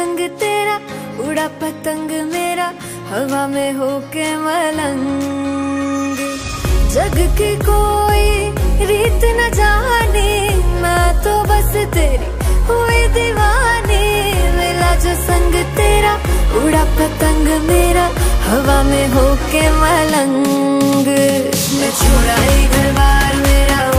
संग तेरा उड़ा पतंग मेरा हवा में होके मलंग। जग की कोई रीत न जाने मैं तो बस तेरी हुई दीवानी। मिला जो संग तेरा उड़ा पतंग मेरा हवा में होके मलंग। मैं छोड़ा ही घर बार मेरा